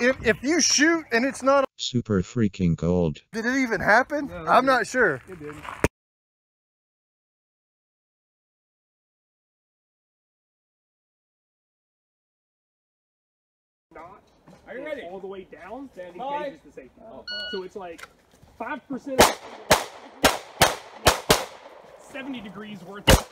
if you shoot and it's not super freaking cold. Did it even happen? No, I'm not sure. It didn't. Are you ready? All the way down, then engages the safety. Oh, so it's like 5% 70 degrees worth of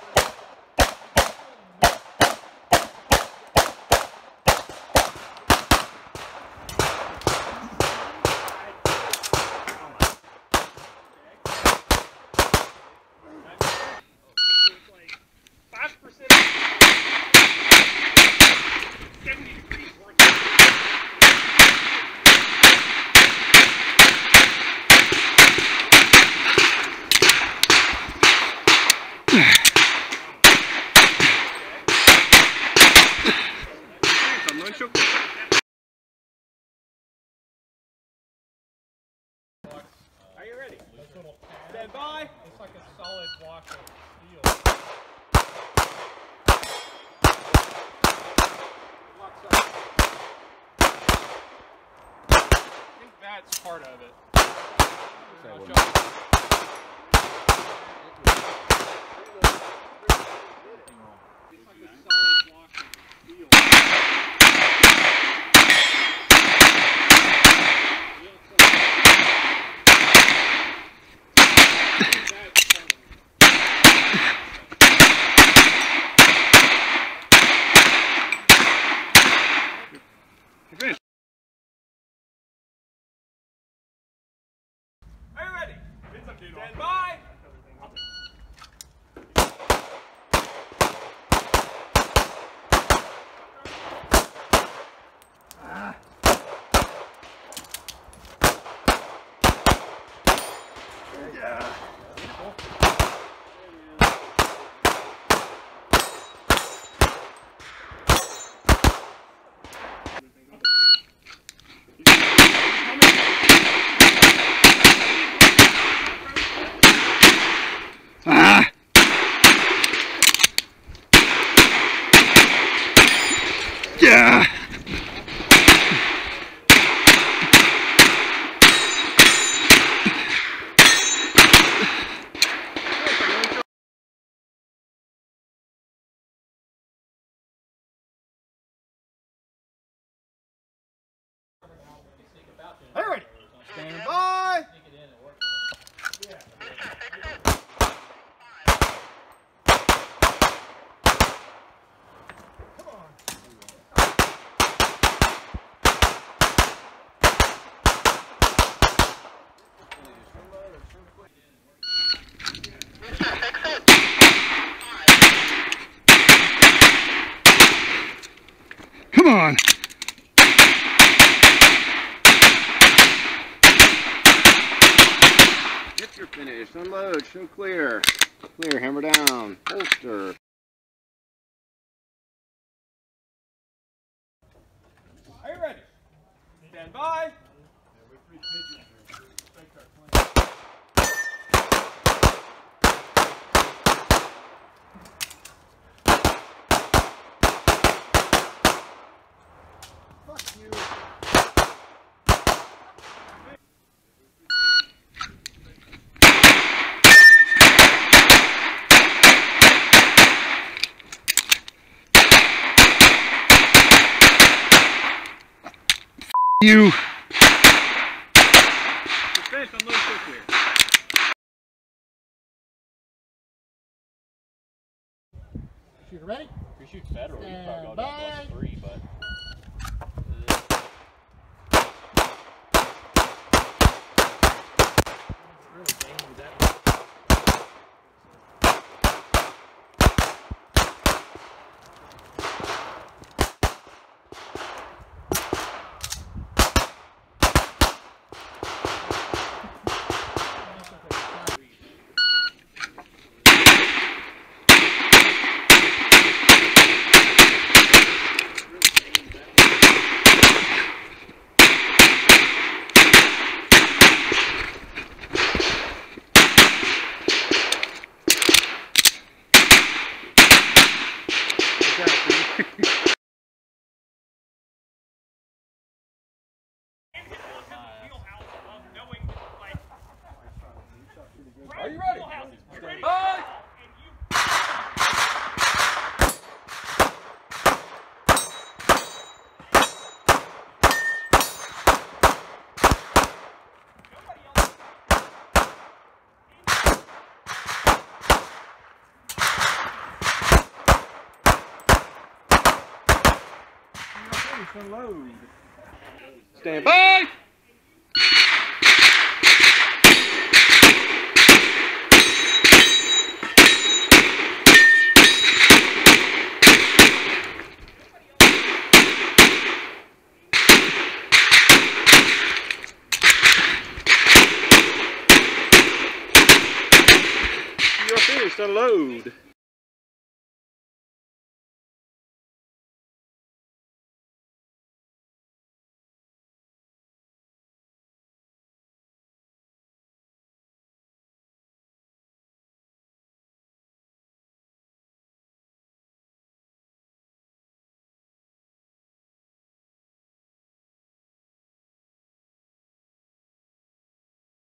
Are you ready? Stand by. It's like a solid block of steel. I think that's part of it. It's like a solid block of steel. Stand by! Yeah. All right. Stand by. Come on. If you're finished, unload, show clear. Clear, hammer down, holster. Are you ready? Stand by. Fuck you. You. Finish, unload, show clear. Shooter ready? If you shoot federal, you probably go down Bye. to +3, but Really dangerous that unload. Stand by! You're finished, unload.